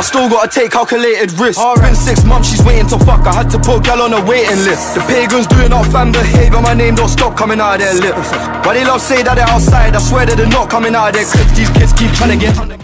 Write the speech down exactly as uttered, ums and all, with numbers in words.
I still gotta take calculated risks. Been six months, she's waiting to fuck. I had to put gal on a waiting list. The pagans doing our fan behaviour, my name don't stop coming out of their lips. Why they love say that they're outside, I swear that they're not coming out of their clips. These kids keep trying to get